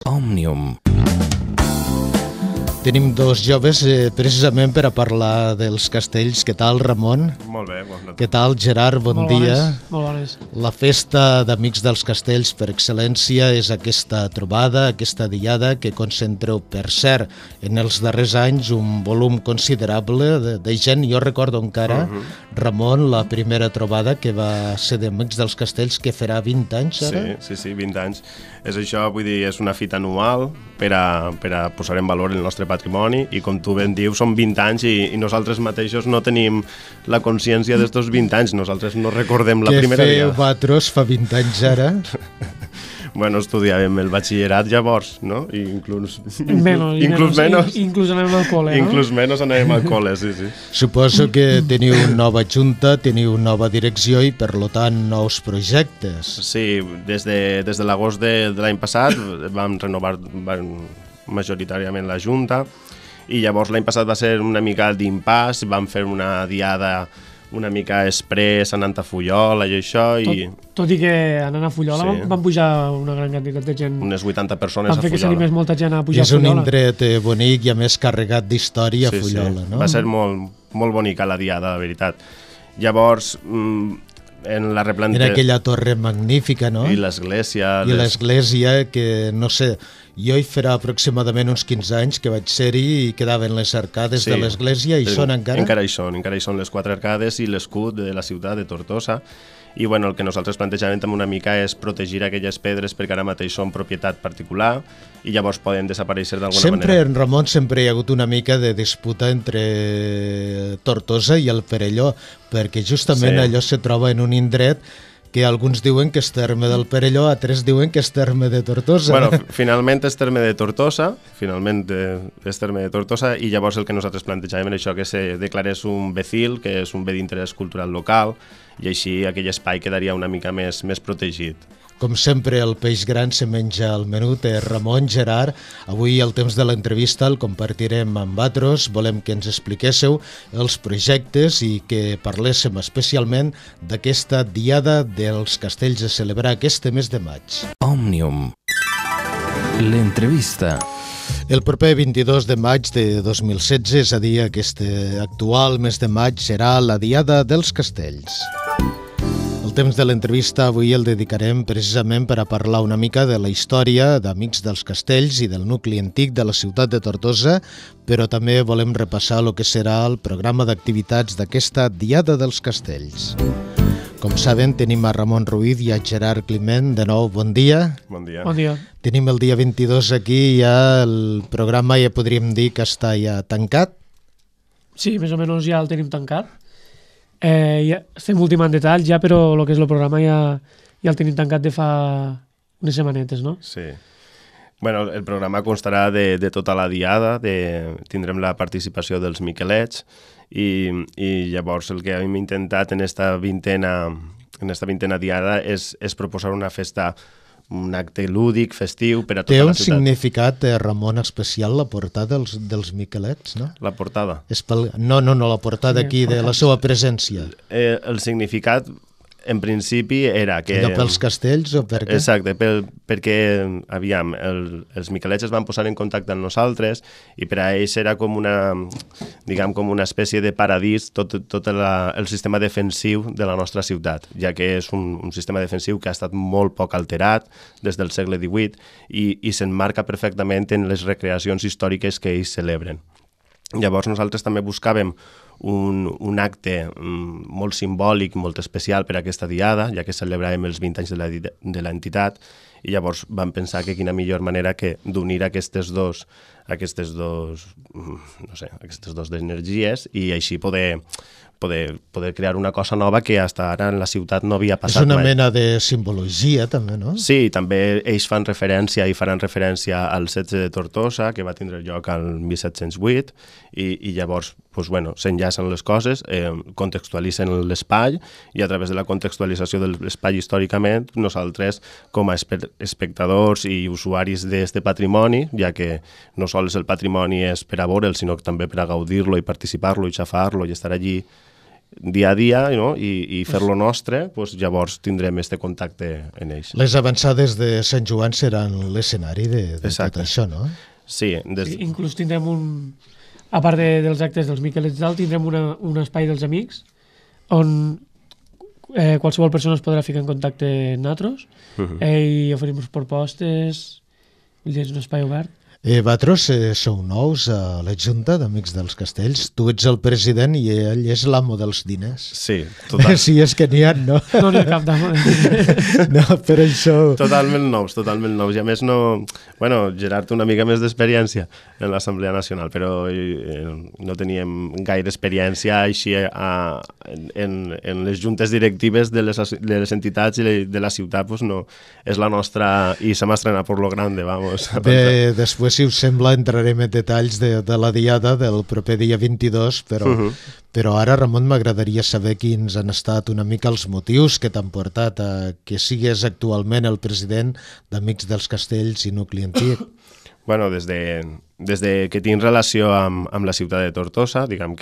Òmnium. Tenim dos joves precisament per a parlar dels castells. Què tal, Ramon? Molt bé, bon Què tal, Gerard? Bon dia. Molt bones. La festa d'Amics dels Castells per excel·lència és aquesta trobada, aquesta diada que concentreu, per cert, en els darrers anys un volum considerable de gent. Jo recordo encara, Ramon, la primera trobada que va ser d'Amics dels Castells, que farà 20 anys ara? Sí, 20 anys. És això, vull dir, és una fita anual per a posar en valor el nostre patrimoni i, com tu ben dius, són 20 anys i nosaltres mateixos no tenim la consciència d'estos 20 anys. Nosaltres no recordem la primera Què feu diada. vosaltres fa 20 anys ara? Bueno, estudiàvem el batxillerat llavors, no? I inclús menos. Inclús anem al col·le, no? Inclús menys anàvem al col·le, sí. Suposo que teniu nova junta, teniu nova direcció i, per tant, nous projectes. Sí, des de l'agost de l'any passat vam renovar majoritàriament la junta i llavors l'any passat va ser una mica d'impàs, vam fer una diada una mica express anant a Fullola i això. Tot i que anant a Fullola van pujar una gran quantitat de gent. Unes 80 persones a Fullola. Van fer que s'animés molta gent a pujar a És Fullola. un indret bonic i a més carregat d'història a Fullola, no? Va ser molt bonica la diada, la veritat. Llavors, en la Era aquella torre magnífica, no? I l'església. I l'església que, no sé, jo hi farà aproximadament uns 15 anys que vaig ser-hi i quedaven les arcades de l'església i són encara? Encara hi són les 4 arcades i l'escut de la ciutat de Tortosa. I bueno, el que nosaltres plantejàvem també una mica és protegir aquelles pedres perquè ara mateix són propietat particular i llavors poden desaparèixer d'alguna manera. En Ramon, sempre hi ha hagut una mica de disputa entre Tortosa i el Perelló, perquè justament allò se troba en un indret que alguns diuen que és terme del Perelló, altres diuen que és terme de Tortosa. Bueno, finalment és terme de Tortosa, i llavors el que nosaltres plantejàvem era això, que se declarés un becil, que és un bé d'interès cultural local, i així aquell espai quedaria una mica més protegit. Com sempre, el peix gran se menja al menut. Ramon, Gerard, avui el temps de l'entrevista el compartirem amb vosaltres. Volem que ens expliquéssiu els projectes i que parléssem especialment d'aquesta diada dels castells a celebrar aquest mes de maig. Òmnium. L'entrevista. El proper 22 de maig de 2016, és a dir, aquest actual mes de maig, serà la diada dels castells. El temps de l'entrevista avui el dedicarem precisament per a parlar una mica de la història d'Amics dels Castells i del nucli antic de la ciutat de Tortosa, però també volem repassar el que serà el programa d'activitats d'aquesta Diada dels Castells. Com saben, tenim a Ramon Ruiz i a Gerard Climent. De nou, bon dia. Bon dia. Bon dia. Tenim el dia 22 aquí, ja el programa ja podríem dir que està ja tancat. Sí, més o menys ja el tenim tancat. Ja estem ultimant detalls ja, però el que és el programa ja el tenim tancat de fa unes setmanetes, no? Sí. Bueno, el programa constarà de tota la diada, tindrem la participació dels Miquelets i llavors el que hem intentat en esta vintena diada és proposar una festa, un acte lúdic, festiu per a tota la ciutat. Té un significat, Ramon, especial la portada dels Miquelets, no? La portada? No, la portada aquí, de la seva presència. El significat, en principi, era que... Allò pels castells o per què? Exacte, perquè, aviam, els Miquelets es van posar en contacte amb nosaltres i per a ells era com una espècie de paradís tot el sistema defensiu de la nostra ciutat, ja que és un sistema defensiu que ha estat molt poc alterat des del segle XVIII i s'emmarca perfectament en les recreacions històriques que ells celebren. Llavors nosaltres també buscàvem un acte molt simbòlic, molt especial per a aquesta diada, ja que celebràvem els 20 anys de l'entitat, i llavors vam pensar que quina millor manera que d'unir aquestes dos energies i així poder crear una cosa nova que fins ara en la ciutat no havia passat mai. És una mena de simbologia, també, no? Sí, també ells faran referència al setge de Tortosa, que va tindre lloc al 1708, i llavors s'enllacen les coses, contextualitzen l'espai, i a través de la contextualització de l'espai històricament, nosaltres, com a espectadors i usuaris d'aquest patrimoni, ja que no sols el patrimoni és per a veure'l, sinó també per a gaudir-lo i participar-lo i xafar-lo i estar allí, dia a dia, no? I fer-lo nostre, pues, llavors tindrem este contacte en ells. Les avançades de Sant Joan seran l'escenari de tot això, no? Sí. Inclús tindrem a part dels actes dels Miquelets d'Alt, tindrem un espai dels amics on qualsevol persona es podrà ficar en contacte amb nosaltres i oferim propostes, és un espai obert. Vosaltres sou nous a la Junta d'Amics dels Castells. Tu ets el president i ell és l'amo dels diners. Sí, total. Sí, és que n'hi ha, no? No n'hi ha cap d'amo. No, per això... Totalment nous. I a més Bueno, Gerard té una mica més d'experiència en l'Assemblea Nacional, però no teníem gaire experiència així en les juntes directives de les entitats i de la ciutat, pues no, és la nostra... I se m'ha estrenat por lo grande, vamos. Bé, després, si us sembla, entrarem en detalls de la diada del proper dia 22, però ara, Ramon, m'agradaria saber quins han estat una mica els motius que t'han portat a que sigues actualment el president d'Amics dels Castells i Nucli Antic. Bueno, des de que tinc relació amb la ciutat de Tortosa, diguem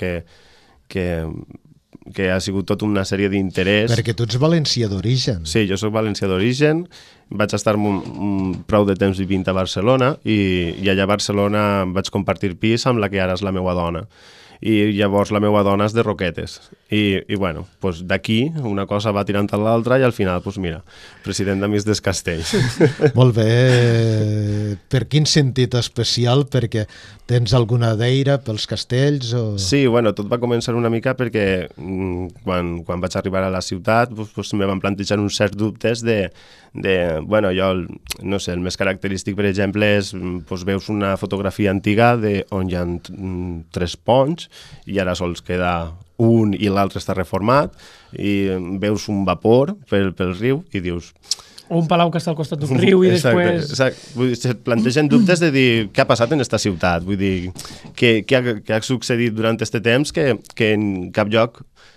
que ha sigut tota una sèrie d'interès. Perquè tu ets valencià d'origen. Sí, jo soc valencià d'origen, vaig estar prou de temps vivint a Barcelona i allà a Barcelona vaig compartir pis amb la que ara és la meva dona. I llavors la meva dona és de Roquetes. I bueno, pues d'aquí una cosa va tirant a l'altra i al final, pues mira, president d'Amics dels Castells. Molt bé. Per quin sentit especial? Perquè tens alguna deira pels castells? O... Sí, bueno, tot va començar una mica perquè quan vaig arribar a la ciutat pues me van plantejar uns certs dubtes bueno, jo, no sé, el més característic, per exemple, és pues, veus una fotografia antiga on hi ha 3 ponts i ara sols queda un i l'altre està reformat i veus un vapor pel riu i dius... O un palau que està al costat d'un riu i després... Exacte. Vull dir, se plantegen dubtes de dir què ha passat en esta ciutat, vull dir, què ha succeït durant aquest temps que en cap lloc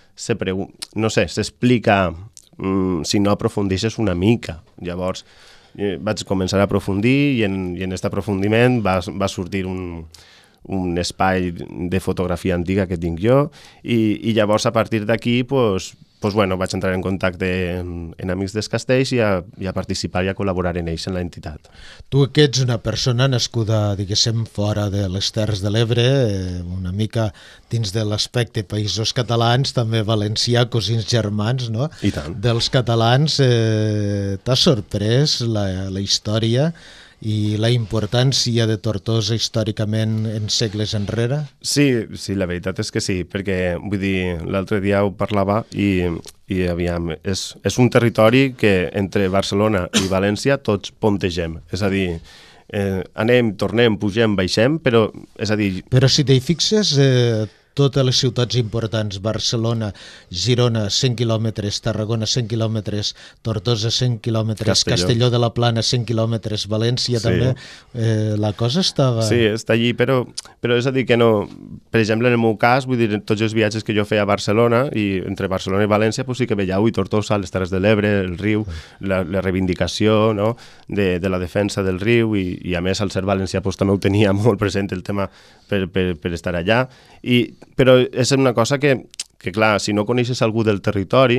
no sé, s'explica si no aprofundeixes una mica. Llavors vaig començar a aprofundir i en aquest aprofundiment va sortir un espai de fotografia antiga que tinc jo i llavors a partir d'aquí bueno, vaig entrar en contacte en Amics dels Castells i a participar i a col·laborar en ells, en l'entitat. Tu que ets una persona nascuda, diguéssim, fora de les Terres de l'Ebre, una mica dins de l'aspecte països catalans, també valencià, cosins germans, no? I tant. Dels catalans, t'ha sorprès la història i la importància de Tortosa històricament en segles enrere? Sí, la veritat és que sí, perquè vull dir, l'altre dia ho parlava i aviam, és un territori que entre Barcelona i València tots pontegem, és a dir, anem, tornem, pugem, baixem, però és a dir... Però si t'hi fixes... totes les ciutats importants, Barcelona, Girona, 100 quilòmetres, Tarragona, 100 quilòmetres, Tortosa, 100 quilòmetres, Castelló de la Plana, 100 quilòmetres, València també, la cosa estava... Sí, està allí, però és a dir que no... Per exemple, en el meu cas, vull dir, tots els viatges que jo feia a Barcelona, i entre Barcelona i València, pues sí que veia, Tortosa, les Terres de l'Ebre, el riu, la reivindicació, no?, de la defensa del riu, i a més, al ser valencià, pues, també ho tenia molt present el tema per estar allà, però és una cosa que, clar, si no coneixes algú del territori,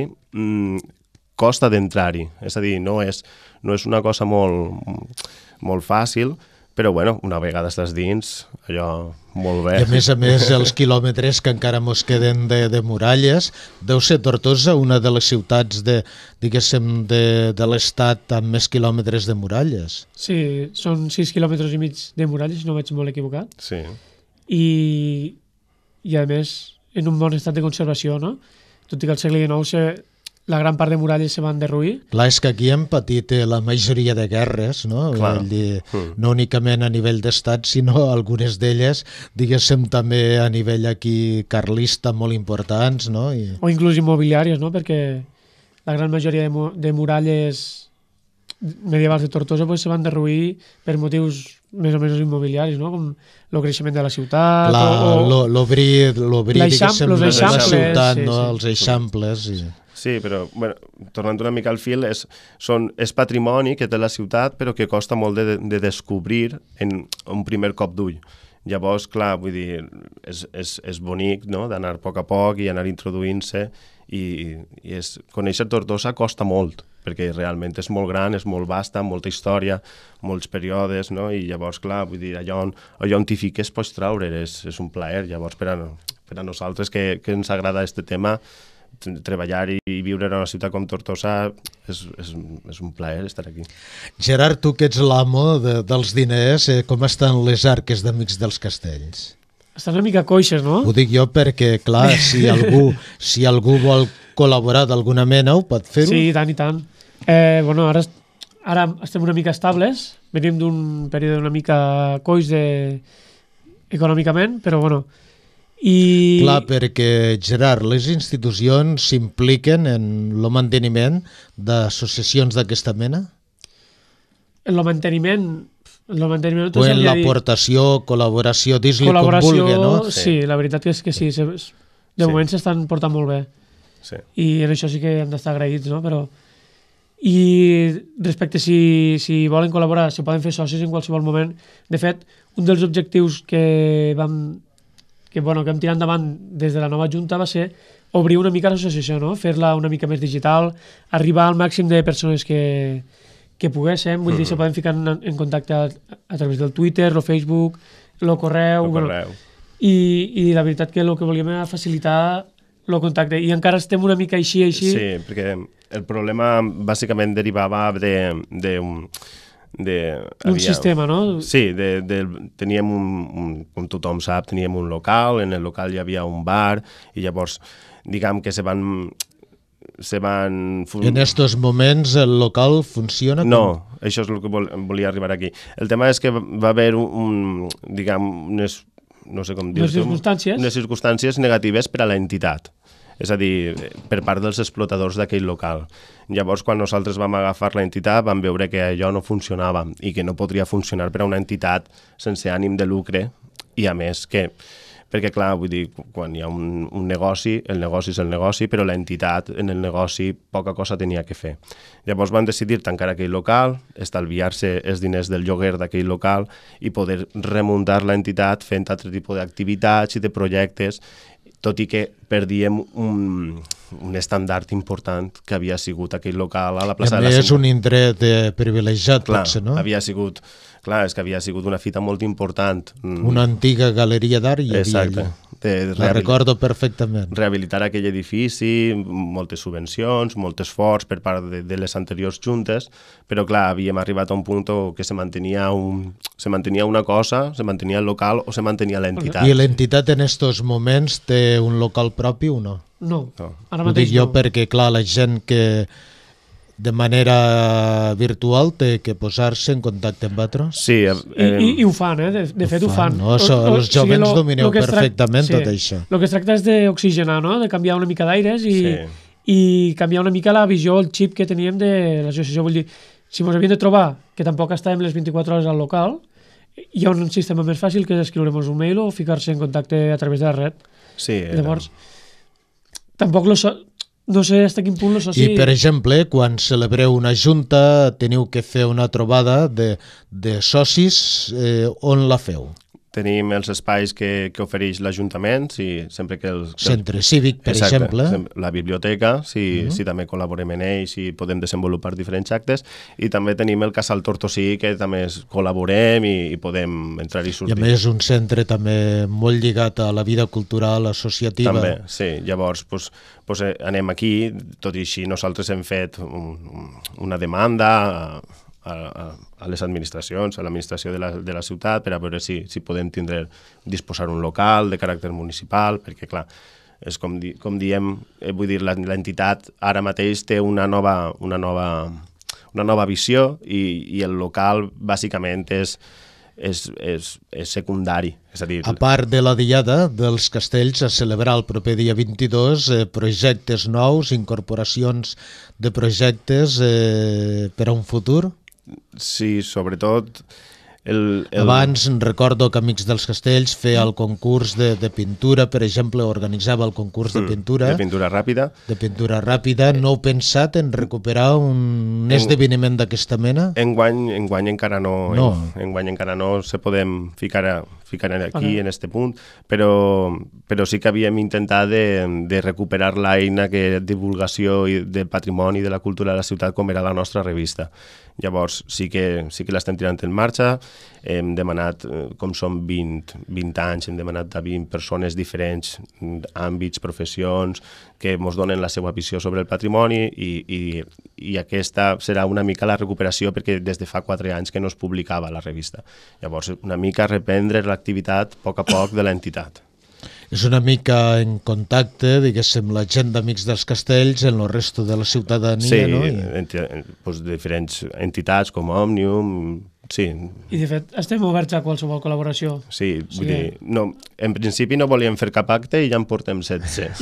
costa d'entrar-hi. És a dir, no és una cosa molt fàcil, però, bueno, una vegada estàs dins, allò, molt bé. I a més, els quilòmetres que encara mos queden de muralles, deu ser Tortosa una de les ciutats diguéssim, de l'estat amb més quilòmetres de muralles. Sí, són 6 quilòmetres i mig de muralles, si no vaig molt equivocat. Sí. I a més en un bon estat de conservació, no? Tot i que al segle XIX la gran part de muralles se van derruir. Clar, és que aquí hem patit la majoria de guerres, no? No únicament a nivell d'estat, sinó algunes d'elles, diguéssim, també a nivell aquí carlista molt importants, no? O inclús immobiliàries, no? Perquè la gran majoria de muralles medievals de Tortosa se van derruir per motius més o menys immobiliaris, no? Com el creixement de la ciutat... L'obrir, diguéssim, la ciutat, sí, no? Els eixamples... Sí, però, bueno, tornant una mica al fil, és patrimoni que té la ciutat, però que costa molt de descobrir en un primer cop d'ull. Llavors, clar, vull dir, és bonic, no?, d'anar a poc i anar introduint-se, i conèixer Tortosa costa molt, perquè realment és molt gran, és molt vasta, molta història, molts períodes, no?, i llavors, clar, vull dir, allò on t'hi fiques pots treure, és un plaer. Llavors, per a nosaltres que ens agrada aquest tema, treballar i viure en una ciutat com Tortosa és un plaer estar aquí. Gerard, tu que ets l'amo dels diners, com estan les arques d'Amics dels Castells? Estan una mica coixes, no? Ho dic jo perquè, clar, si algú vol col·laborar d'alguna mena, ho pot fer-ho? Sí, i tant, i tant. Bueno, ara estem una mica estables, venim d'un període una mica coix econòmicament, però bueno... Clar, perquè, Gerard, les institucions s'impliquen en el manteniment d'associacions d'aquesta mena? En el manteniment... O en l'aportació, col·laboració, dis-li com vulgui, no? Sí, la veritat és que sí. De moment s'estan portant molt bé. Sí. I en això sí que hem d'estar agraïts, no? Però... I respecte si volen col·laborar, si poden fer socis en qualsevol moment. De fet, un dels objectius que hem tirat endavant des de la nova Junta va ser obrir una mica l'associació, no? Fer-la una mica més digital, arribar al màxim de persones que poguéssim, vull dir, se poden ficar en contacte a través del Twitter, el Facebook, el correu... I la veritat que el que volíem era facilitar el contacte, i encara estem una mica així. Sí, perquè el problema bàsicament derivava d'un sistema, no? Sí, teníem com tothom sap, teníem un local, en el local hi havia un bar, i llavors, diguem que se van... En estos moments el local funciona? No, això és el que volia arribar aquí. El tema és que va haver unes circumstàncies negatives per a l'entitat, és a dir, per part dels explotadors d'aquell local. Llavors, quan nosaltres vam agafar l'entitat, vam veure que allò no funcionava i que no podria funcionar per a una entitat sense ànim de lucre, i a més que... Perquè, clar, vull dir, quan hi ha un negoci, el negoci és el negoci, però l'entitat en el negoci poca cosa tenia que fer. Llavors van decidir tancar aquell local, estalviar-se els diners del lloguer d'aquell local i poder remuntar l'entitat fent altre tipus d'activitats i de projectes, tot i que perdíem un estàndard important que havia sigut aquell local a la plaça de la Senyora. És un indret privilegiat, potser, no? Clar, és que havia sigut una fita molt important. Una antiga galeria d'art hi havia allà. La recordo perfectament. Rehabilitar aquell edifici, moltes subvencions, molt esforç per part de les anteriors juntes, però clar, havíem arribat a un punt que se mantenia una cosa, se mantenia el local o se mantenia l'entitat. I l'entitat en estos moments té un local propi o no? No, ara mateix no. Ho dic jo perquè, clar, la gent que de manera virtual té que posar-se en contacte amb vosaltres? Sí. I ho fan, de fet ho fan. No? Els jovens domineu perfectament tot això. El que es tracta és d'oxigenar, no? De canviar una mica d'aires i canviar una mica la visió, el xip que teníem de l'associació. Vull dir, si ens havíem de trobar, que tampoc estàvem les 24 hores al local, hi ha un sistema més fàcil que és escriure-nos un mail o ficar-se en contacte a través de la red. Sí. Llavors, tampoc no sé fins a quin punt el soci... I, per exemple, quan celebreu una junta, teniu que fer una trobada de socis, on la feu? Tenim els espais que ofereix l'Ajuntament, sempre que Centre cívic, per exemple. La biblioteca, si també col·laborem en ells i podem desenvolupar diferents actes, i també tenim el Casal Tortosí, que també col·laborem i podem entrar i sortir. I a més un centre també molt lligat a la vida cultural associativa. També, sí. Llavors, anem aquí, tot i així nosaltres hem fet una demanda a les administracions, a l'administració de la ciutat, per a veure si podem disposar un local de caràcter municipal, perquè, clar, és com diem, vull dir, l'entitat ara mateix té una nova visió i el local, bàsicament, és secundari. És a dir... A part de la Diada dels Castells a celebrar el proper dia 22, projectes nous, incorporacions de projectes per a un futur? Sí, sobretot... Abans recordo que Amics dels Castells feia el concurs de pintura, per exemple, organitzava el concurs de pintura. De pintura ràpida. De pintura ràpida. No heu pensat en recuperar un esdeveniment d'aquesta mena? Enguany encara no. Enguany encara no se podem ficar ficar aquí, en este punt, però sí que havíem intentat de recuperar l'eina de divulgació i del patrimoni i de la cultura de la ciutat com era la nostra revista. Llavors sí que l'estem tirant en marxa, hem demanat, com són 20 anys, hem demanat a 20 persones diferents, àmbits, professions, que ens donen la seva visió sobre el patrimoni i aquesta serà una mica la recuperació perquè des de fa 4 anys que no es publicava la revista. Llavors, una mica reprendre l'activitat a poc de l'entitat. És una mica en contacte, diguéssim, la gent d'Amics dels Castells en el resto de la ciutadania, no? Sí, diferents entitats com Òmnium, sí. I de fet, estem oberts a qualsevol col·laboració. Sí, vull dir, en principi no volíem fer cap acte i ja en portem 16.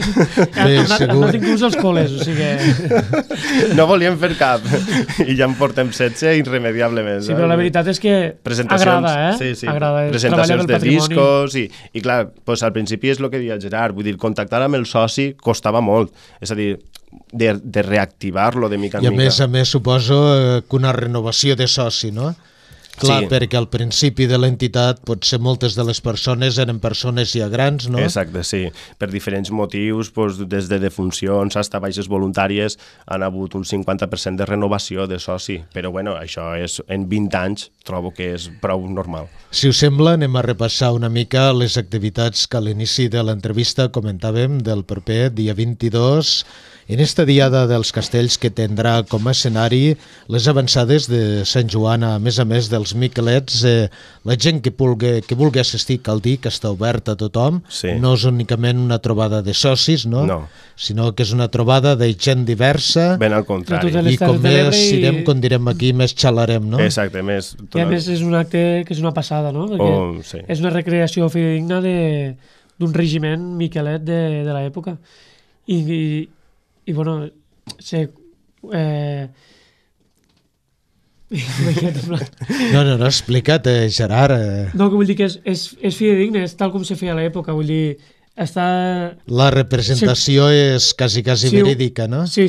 Hem anat inclús als col·les, o sigui... No volíem fer cap i ja en portem 16 irremediablement. Sí, però la veritat és que agrada, Sí, agrada presentacions de discos i clar, doncs al principi és el que deia el Gerard, vull dir, contactar amb el soci costava molt, és a dir, de reactivar-lo de mica en mica. I a més suposo que una renovació de soci, no? Clar, perquè al principi de l'entitat potser moltes de les persones eren persones ja grans, no? Exacte, sí. Per diferents motius, des de defuncions fins a baixes voluntàries, han hagut un 50% de renovació de soci. Però bueno, això és en 20 anys trobo que és prou normal. Si us sembla, anem a repassar una mica les activitats que a l'inici de l'entrevista comentàvem del proper dia 22 en esta Diada dels Castells, que tindrà com a escenari les avançades de Sant Joan, a més dels Miquelets. La gent que vulgui assistir cal dir que està obert a tothom, no és únicament una trobada de socis, no? Sinó que és una trobada de gent diversa. Ben al contrari. I com més irem, com direm aquí, més xalarem, no? Exacte, més... I a més és un acte que és una passada, no? Perquè és una recreació fidedigna d'un regiment miquelet de l'època. I bueno, No, explica't, Gerard. No, que vull dir que és fidedigne, és tal com se feia a l'època, vull dir, està... La representació és quasi verídica, no? Sí.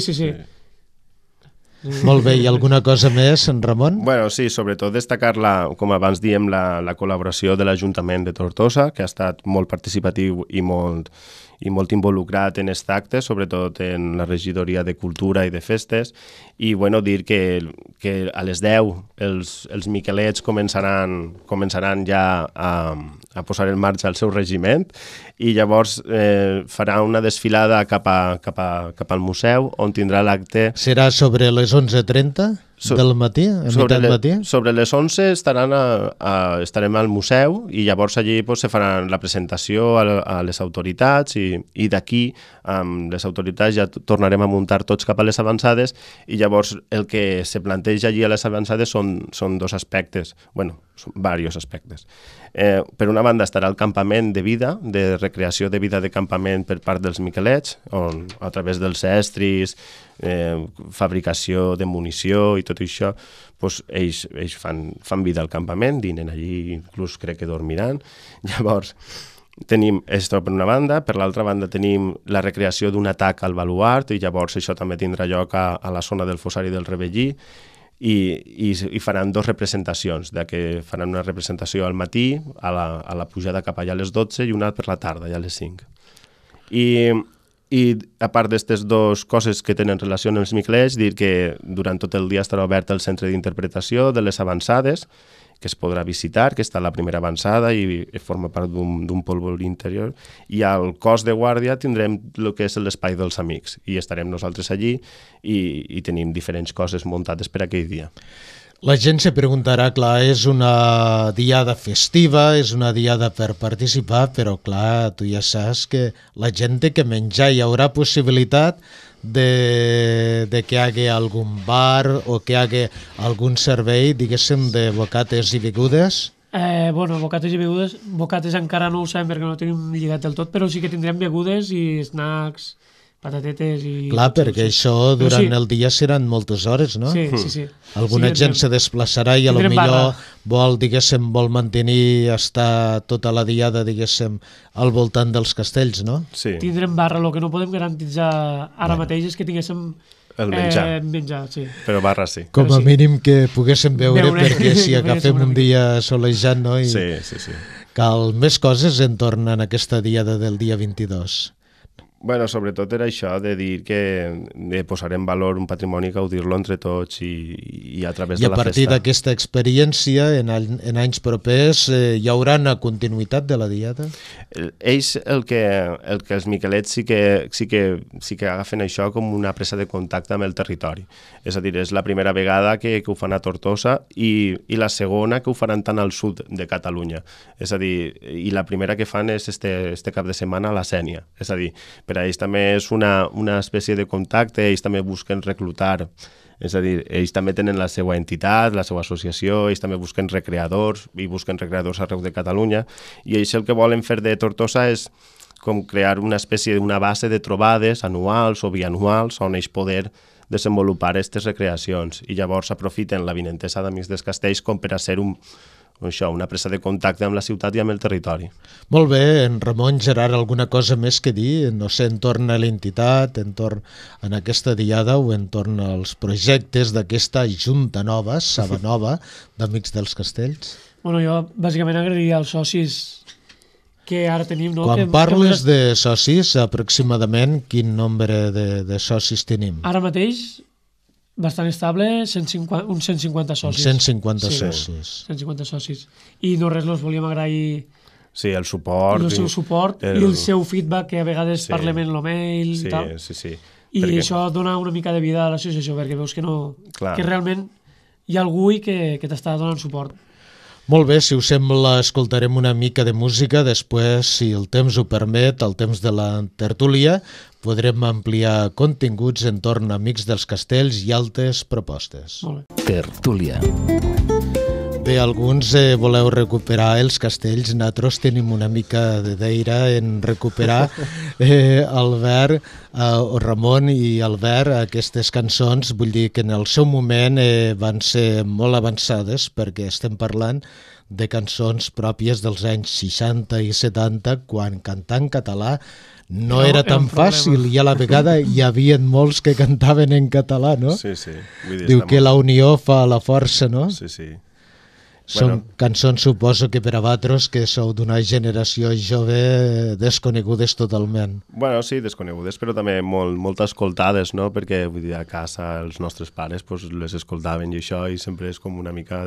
Molt bé, i alguna cosa més, en Ramon? Bueno, sí, sobretot destacar, com abans diem, la col·laboració de l'Ajuntament de Tortosa, que ha estat molt participatiu i molt involucrat en aquest acte, sobretot en la regidoria de Cultura i de Festes, i bueno, dir que a les 10 els miquelets començaran ja a posar en marxa el seu regiment i llavors farà una desfilada cap al museu on tindrà l'acte. Serà sobre les 11:30 del matí, a meitat matí? Sobre les 11 estarem al museu i llavors allí se farà la presentació a les autoritats i d'aquí amb les autoritats ja tornarem a muntar tots cap a les avançades i llavors el que se planteja allí a les avançades són dos aspectes, bueno, són diversos aspectes. Per una banda estarà el campament de vida, de recreació de vida de campament per part dels miquelets, on a través dels estris, fabricació de munició i tot això, doncs ells fan vida al campament, dinen allí, inclús crec que dormiran. Llavors, tenim això per una banda, per l'altra banda tenim la recreació d'un atac al baluart i llavors això també tindrà lloc a la zona del Fossari del Rebellí i faran dues representacions, que faran una representació al matí, a la pujada cap allà a les 12 i una per la tarda, ja a les 5. I a part d'aquestes dues coses que tenen relació amb els miquelets, dir que durant tot el dia estarà obert el centre d'interpretació de les avançades, que es podrà visitar, que està a la primera avançada i forma part d'un polvorí interior, i al cos de guàrdia tindrem el que és l'espai dels amics, i estarem nosaltres allí i tenim diferents coses muntades per aquell dia. La gent se preguntarà, clar, és una diada festiva, és una diada per participar, però clar, tu ja saps que la gent té que menjar, hi haurà possibilitat de que hi hagi algun bar o que hi hagi algun servei, diguéssim, de bocates i begudes? Bueno, bocates i begudes, bocates encara no ho sabem perquè no ho tenim lligat del tot, però sí que tindrem begudes i snacks, patatetes i... Clar, perquè això durant el dia seran moltes hores, no? Sí. Alguna gent se desplaçarà i potser vol mantenir, estar tota la diada, diguéssim, al voltant dels castells, no? Sí. Tindrem barra, el que no podem garantitzar ara mateix és que tinguéssim el menjar, sí. Però barra sí. Com a mínim que poguéssim veure perquè si agafem un dia solejant, no? Sí. Cal més coses entorn a aquesta diada del dia 22. Bueno, sobretot era això, de dir que de posar en valor un patrimoni, gaudir-lo entre tots i a través de la festa. I a partir d'aquesta experiència, en anys propers, hi haurà una continuïtat de la diada? Ells, el que els miquelets sí que agafen això com una presa de contacte amb el territori. És a dir, és la primera vegada que ho fan a Tortosa i la segona que ho faran tant al sud de Catalunya. És a dir, i la primera que fan és este cap de setmana a la Sénia. És a dir, per a ells també és una espècie de contacte, ells també busquen reclutar, és a dir, ells també tenen la seva entitat, la seva associació, ells també busquen recreadors i busquen recreadors arreu de Catalunya, i ells el que volen fer de Tortosa és com crear una espècie d'una base de trobades anuals o bianuals on ells poder desenvolupar aquestes recreacions, i llavors aprofiten la vinentesa d'Amics dels Castells com per a ser una presa de contacte amb la ciutat i amb el territori. Molt bé, en Ramon, Gerard, alguna cosa més que dir? No sé, entorn a l'entitat, entorn a aquesta diada o entorn als projectes d'aquesta junta nova, Sabanova, d'Amics dels Castells? Bueno, jo bàsicament agrairia als socis que ara tenim, no? Quan parles de socis, aproximadament quin nombre de socis tenim? Ara mateix, bastant estable, uns 150 socis. 150 socis. 150 socis. I no res, els volíem agrair el suport. El seu suport i el seu feedback, que a vegades parlem en el mail i tal. Sí. I això dona una mica de vida a l'associació, perquè veus que que realment hi ha algú que t'està donant suport. Molt bé, si us sembla, escoltarem una mica de música. Després, si el temps ho permet, el temps de la tertúlia, podrem ampliar continguts entorn a Amics dels Castells i altres propostes. Molt bé. Tertúlia. Bé, alguns voleu recuperar els castells, nosaltres tenim una mica de deira en recuperar Albert, o Ramon i Albert, aquestes cançons. Vull dir que en el seu moment van ser molt avançades, perquè estem parlant de cançons pròpies dels anys 60 i 70, quan cantar en català no era tan fàcil, i a la vegada hi havia molts que cantaven en català, no? Sí. Diu que la unió fa la força, no? Sí. Són cançons, suposo que per a vosaltres, que sou d'una generació jove, desconegudes totalment. Bueno, sí, desconegudes, però també molt escoltades, no? Perquè vull dir, a casa els nostres pares les escoltaven i això, i sempre és com una mica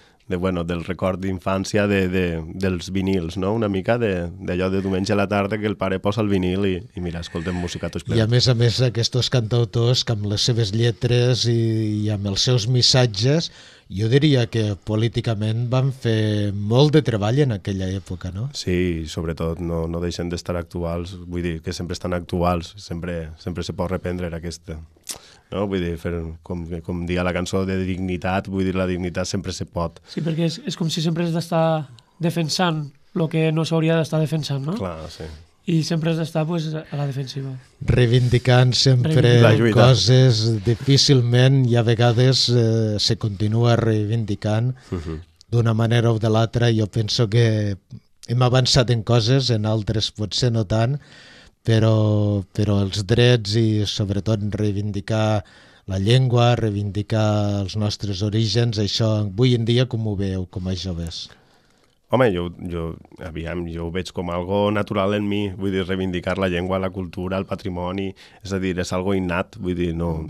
del record d'infància dels vinils, no? Una mica d'allò de diumenge a la tarda que el pare posa el vinil i mira, escoltem música tots plens. I a més, aquests cantautors, que amb les seves lletres i amb els seus missatges, jo diria que políticament van fer molt de treball en aquella època, no? Sí, sobretot no deixen d'estar actuals, vull dir que sempre estan actuals, sempre se pot reprendre aquesta, no? Vull dir, com dia la cançó de dignitat, vull dir, la dignitat sempre se pot. Sí, perquè és com si sempre has d'estar defensant el que no s'hauria d'estar defensant, no? Clar, sí. I sempre has d'estar a la defensiva. Reivindicant sempre coses, difícilment i a vegades se continua reivindicant d'una manera o de l'altra. Jo penso que hem avançat en coses, en altres potser no tant, però els drets i sobretot reivindicar la llengua, reivindicar els nostres orígens, això avui en dia com ho veieu com a joves? Home, jo ho veig com algo natural en mi, vull dir, reivindicar la llengua, la cultura, el patrimoni, és a dir, és algo innat, vull dir, no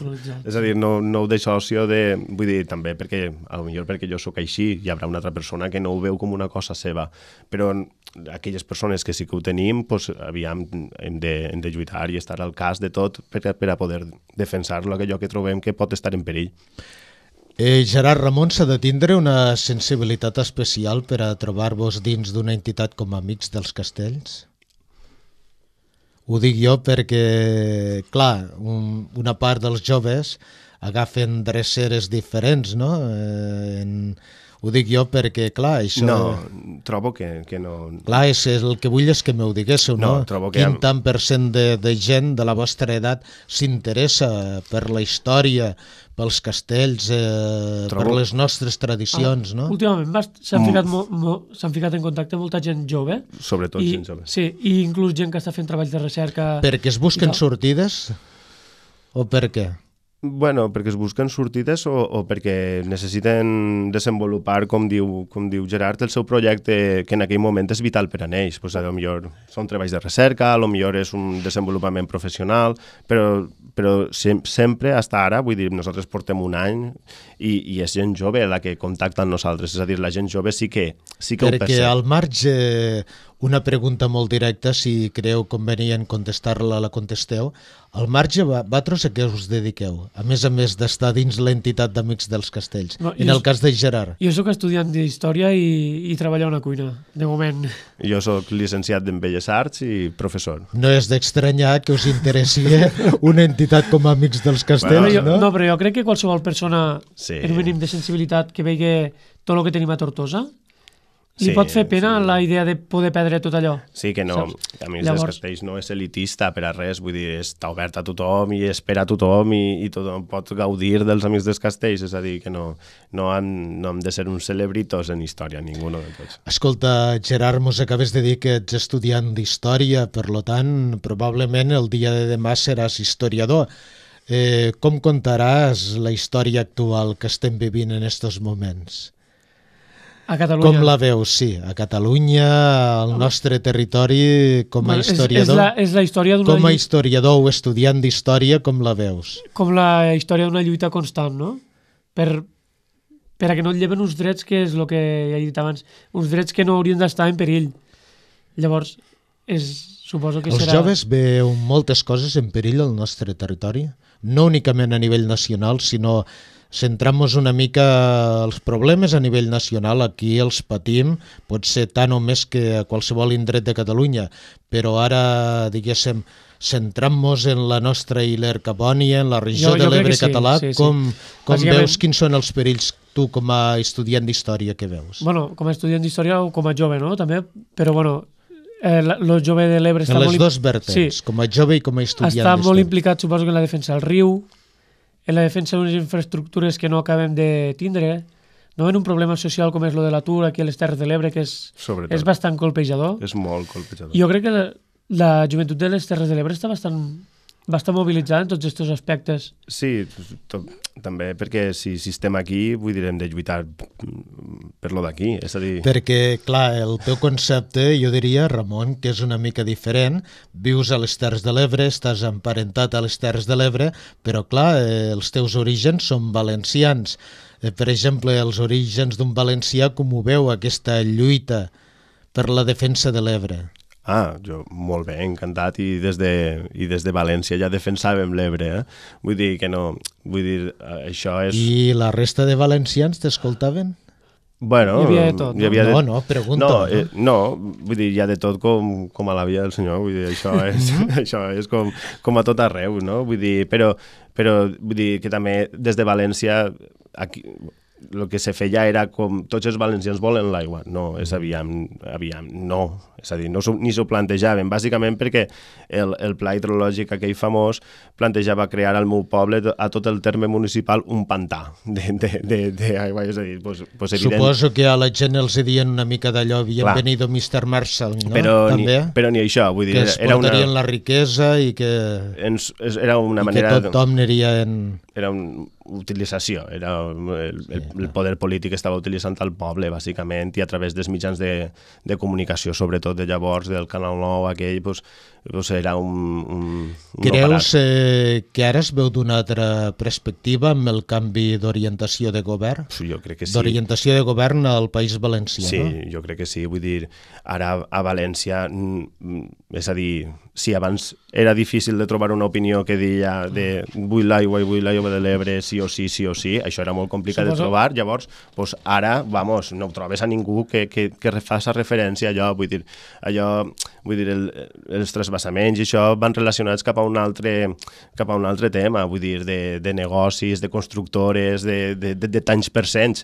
ho dissocio vull dir, també perquè jo sóc així, hi haurà una altra persona que no ho veu com una cosa seva, però aquelles persones que sí que ho tenim, doncs, aviam, hem de lluitar i estar al cas de tot per a poder defensar allò que trobem que pot estar en perill. Gerard, Ramon, s'ha de tindre una sensibilitat especial per a trobar-vos dins d'una entitat com Amics dels Castells? Ho dic jo perquè, clar, una part dels joves agafen dreceres diferents, no? Ho dic jo perquè, clar, això... No, trobo que no... Clar, el que vull és que m'ho diguéssiu, no? Quin tant per cent de gent de la vostra edat s'interessa per la història, pels castells, per les nostres tradicions, no? Últimament s'han ficat en contacte molta gent jove. Sobretot gent jove. Sí, i inclús gent que està fent treballs de recerca... Perquè es busquen sortides? O per què? Bueno, perquè es busquen sortides o perquè necessiten desenvolupar, com diu Gerard, el seu projecte que en aquell moment és vital per a ells. Pues, potser són treballs de recerca, potser és un desenvolupament professional, però sempre, fins ara, vull dir, nosaltres portem un any i és gent jove la que contacta amb nosaltres. És a dir, la gent jove sí que ho percep. Perquè al marge, una pregunta molt directa, si creieu convenient contestar-la, la contesteu. Al marge, vosaltres a què us dediqueu? A més d'estar dins l'entitat d'Amics dels Castells. No, en el cas de Gerard. Jo sóc estudiant d'Història i treballo a una cuina, de moment. Jo sóc llicenciat en Belles Arts i professor. No és d'estranyar que us interessi una entitat com Amics dels Castells, no? No, però jo crec que qualsevol persona en un mínim de sensibilitat que vegi tot el que tenim a Tortosa li pot fer pena la idea de poder perdre tot allò. Sí, que no, Amics dels Castells no és elitista per a res, vull dir, està obert a tothom i espera a tothom i tothom pot gaudir dels Amics dels Castells, és a dir, que no hem de ser uns celebritos en història, ningú de tots. Escolta, Gerard, mos acabes de dir que ets estudiant d'història, per tant, probablement el dia de demà seràs historiador. Com contaràs la història actual que estem vivint en aquests moments? A Catalunya. Com la veus, sí, a Catalunya, al nostre territori, com a historiador? És la història d'una... Com a historiador o estudiant d'història, com la veus? Com la història d'una lluita constant, no? Per a que no et lleven uns drets que és el que he dit abans, uns drets que no haurien d'estar en perill. Llavors, suposo que serà... Els joves veu moltes coses en perill al nostre territori, no únicament a nivell nacional, sinó centrant-nos una mica els problemes a nivell nacional. Aquí els patim, pot ser tant o més que a qualsevol indret de Catalunya, però ara, diguéssim, centrant-nos en la nostra Hiler Capònia, en la regió de l'Ebre català, sí. Com veus, quins són els perills tu com a estudiant d'història que veus? Bueno, com a estudiant d'història o com a jove, no? També, però bueno, el jove de l'Ebre està molt... En les dos vertents, sí. Com a jove i com a estudiant d'història. Està molt implicat, suposo, que en la defensa del riu, en la defensa d'unes infraestructures que no acabem de tindre, no en un problema social com és lo de l'atur aquí a les Terres de l'Ebre, que és bastant colpejador. És molt colpejador. Jo crec que la joventut de les Terres de l'Ebre està bastant mobilitzada en tots aquests aspectes. Sí, també perquè si estem aquí, vull dir, hem de lluitar per lo d'aquí, és a dir... Perquè, clar, el teu concepte, jo diria, Ramon, que és una mica diferent. Vius a les Terres de l'Ebre, estàs emparentat a les Terres de l'Ebre, però, clar, els teus orígens són valencians. Per exemple, els orígens d'un valencià, com ho veu, aquesta lluita per la defensa de l'Ebre? Jo molt bé, encantat, i des de València ja defensàvem l'Ebre, Vull dir que no, vull dir, això és... I la resta de valencians t'escoltaven? Bueno, hi havia de tot, no? No, pregunto. No, vull dir, hi ha de tot com a la via del senyor, vull dir, això és com a tot arreu, no? Vull dir, però vull dir que també des de València aquí el que se feia era com tots els valencians volen l'aigua. No, és aviam, no. És a dir, ni s'ho plantejaven, bàsicament perquè el pla hidrològic aquell famós plantejava crear al meu poble, a tot el terme municipal, un pantà d'aigua. És a dir, pues evident... Suposo que a la gent els dient una mica d'allò, bienvenido Mr. Marshall, no? Però ni això, vull dir... Que es portarien la riquesa i que... Era una manera... I que tothom aniria en... Era una utilització, el poder polític estava utilitzant el poble, bàsicament, i a través dels mitjans de comunicació, sobretot de llavors, del Canal 9, aquell, era un Creus que ara es veu d'una altra perspectiva amb el canvi d'orientació de govern? Jo crec que sí. D'orientació de govern al País Valencià, sí, no? Sí, jo crec que sí. Vull dir, ara a València, és a dir, si abans era difícil de trobar una opinió que deia de vull l'aigua de l'Ebre, sí o sí, això era molt complicat de trobar, llavors, ara, no trobes a ningú que faci referència a allò, vull dir, els trasbassaments i això van relacionats cap a un altre tema, vull dir, de negocis, de constructores, de tanys percents,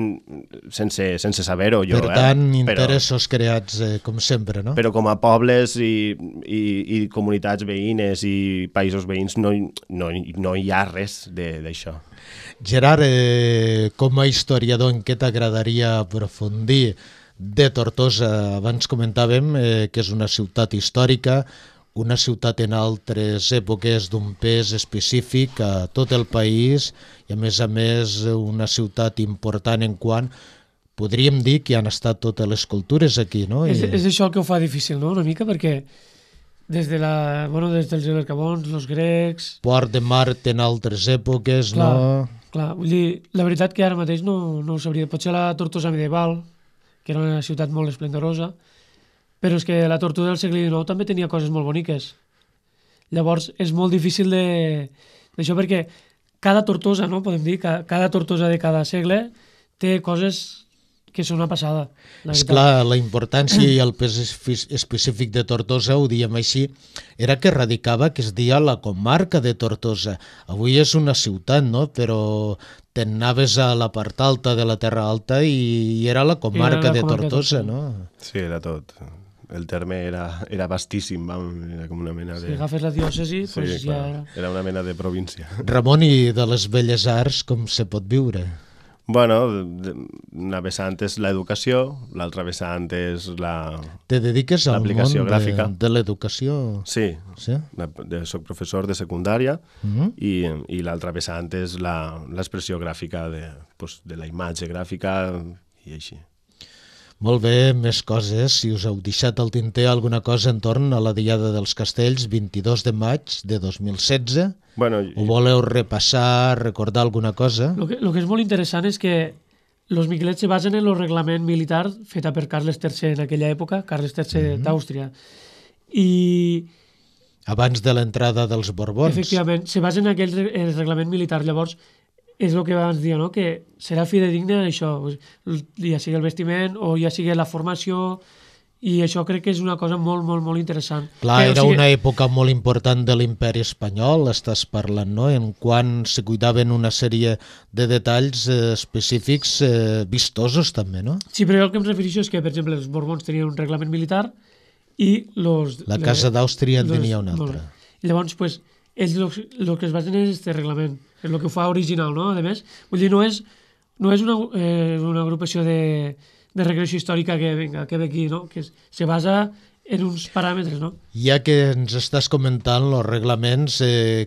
sense saber-ho jo. Per tant, interessos creats, com sempre, no? Però com a pobles i comunitats veïnes i països veïns no hi ha res d'això. Gerard, com a historiador, en què t'agradaria aprofundir de Tortosa? Abans comentàvem que és una ciutat històrica, una ciutat en altres èpoques d'un pes específic a tot el país i a més una ciutat important en quant podríem dir que han estat totes les cultures aquí, no? És això el que ho fa difícil, no?, una mica, perquè des dels Alercabons, els grecs... Port de Mart en altres èpoques, clar, no? Clar, vull dir, la veritat que ara mateix no ho sabria. Potser la Tortosa medieval, que era una ciutat molt esplendorosa, però és que la Tortosa del segle XIX també tenia coses molt boniques. Llavors, és molt difícil d'això perquè cada Tortosa, no?, podem dir, cada Tortosa de cada segle té coses que són una passada. Esclar, la importància i el pes específic de Tortosa, ho diem així, era que radicava que es deia la comarca de Tortosa. Avui és una ciutat, no?, però te'n anaves a la part alta de la Terra Alta i era la comarca de Tortosa, no? Sí, era tot. El terme era vastíssim, era com una mena de... Si agafes la diòcesi, sí, pues ja era... Era una mena de província. Ramon, i de les belles arts, com se pot viure? Bueno, una vessant és l'educació, l'altra vessant és Te dediques al món gràfica. De l'educació? Sí, soc professor de secundària i l'altra vessant és l'expressió gràfica de la imatge gràfica i així. Molt bé, més coses. Si us heu deixat al tinter alguna cosa entorn a la Diada dels Castells, 22 de maig de 2016, o voleu repassar, recordar alguna cosa? Lo que és molt interessant és que els Miquelets se basen en el reglament militar feta per Carles III en aquella època, Carles III d'Àustria. I... abans de l'entrada dels Borbons. Efectivament, se basen en aquell reglament militar. Llavors, és el que abans dia, no?, que serà fidedigne això, ja sigui el vestiment o ja sigui la formació, i això crec que és una cosa molt, molt, molt interessant. Clar, era una època molt important de l'imperi espanyol, estàs parlant, no?, en quan se cuidaven una sèrie de detalls específics vistosos també, no? Sí, però jo el que em refereixo és que, per exemple, els Borbons tenien un reglament militar i la Casa d'Àustria en tenia un altre. Llavors, pues, ells el que es basen és aquest reglament, és el que ho fa original, no? A més, vull dir, no és una agrupació de regressió històrica que ve aquí, no? Que se basa en uns paràmetres, no? Ja que ens estàs comentant els reglaments,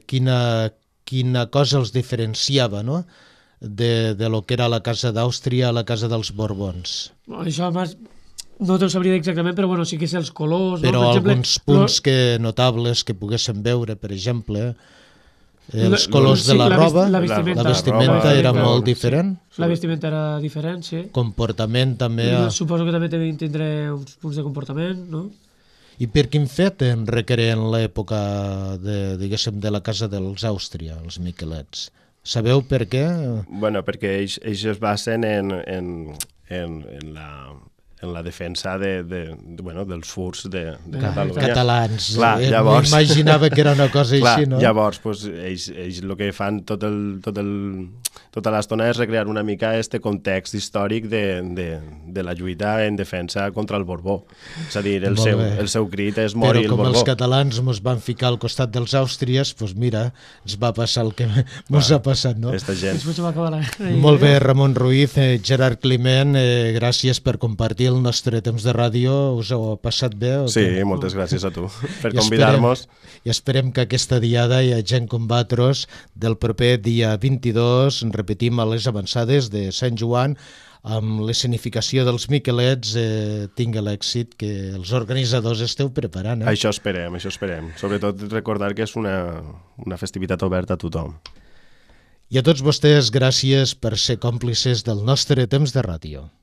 quina cosa els diferenciava, no?, de lo que era la Casa d'Àustria a la Casa dels Borbons. Això, a més, no te'l sabria exactament, però bueno, sí que és els colors... Però no? alguns punts notables que poguéssim veure, per exemple, els colors de la roba, la vestimenta era molt diferent. La vestimenta era diferent, sí. Comportament també... Suposo que també devien tindre uns punts de comportament, no? I per quin fet en requerien l'època de la Casa dels Àustria, els Miquelets? Sabeu per què? Bueno, perquè ells es basen en la defensa dels furs de Catalunya. Catalans. Clar, llavors... M'imaginava que era una cosa així, no? Llavors, ells el que fan tota l'estona és recrear una mica este context històric de la lluita en defensa contra el Borbó. És a dir, el seu crit és morir el Borbó. Però com els catalans ens van ficar al costat dels àustries, doncs mira, ens va passar el que ens ha passat, no? Esta gent. Molt bé, Ramon Ruiz, Gerard Climent, gràcies per compartir el nostre temps de ràdio. Us heu passat bé? Sí, moltes gràcies a tu per convidar-nos. I esperem que aquesta diada hi ha gent com vosaltres del proper dia 22, repetim, a les avançades de Sant Joan, amb l'escenificació dels Miquelets, tingui l'èxit que els organitzadors esteu preparant. Això esperem. Sobretot recordar que és una festivitat oberta a tothom. I a tots vostès, gràcies per ser còmplices del nostre temps de ràdio.